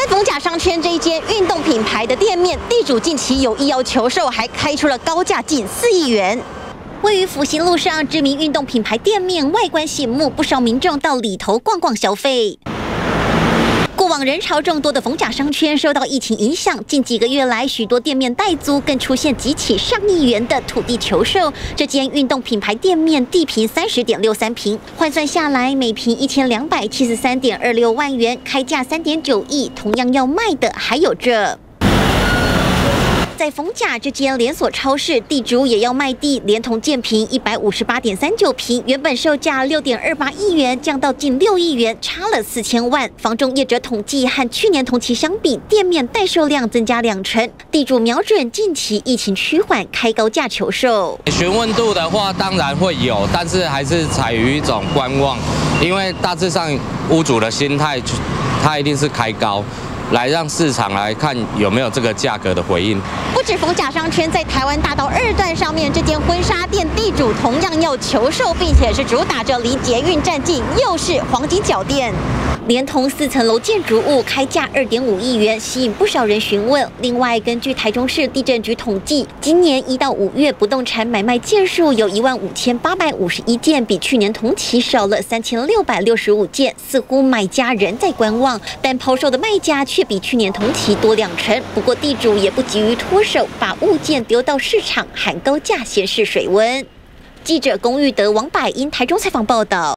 在逢甲商圈这一间运动品牌的店面，地主近期有意要求售，还开出了高价近4亿元。位于复兴路上，知名运动品牌店面外观醒目，不少民众到里头逛逛消费。 过往人潮众多的逢甲商圈受到疫情影响，近几个月来，许多店面待租，更出现几起上亿元的土地求售。这间运动品牌店面地坪30.63平，换算下来每平1273.26万元，开价3.9亿。同样要卖的还有这。 在逢甲这间连锁超市，地主也要卖地，连同建平158.39平，原本售价6.28亿元，降到近6亿元，差了4000万。房仲业者统计，和去年同期相比，店面待售量增加20%。地主瞄准近期疫情趋缓，开高价求售。 询问度的话，当然会有，但是还是采于一种观望，因为大致上屋主的心态，他一定是开高。 来让市场来看有没有这个价格的回应。 不止逢甲商圈，在台湾大道2段上面，这间婚纱店地主同样要求售，并且是主打着离捷运站近，又是黄金脚店。 连同4层楼建筑物，开价2.5亿元，吸引不少人询问。另外，根据台中市地政局统计，今年1到5月不动产买卖件数有15851件，比去年同期少了3665件。似乎买家仍在观望，但抛售的卖家却比去年同期多20%。不过，地主也不急于脱手，把物件丢到市场喊高价，先试水温。记者龚玉德、王百英台中采访报道。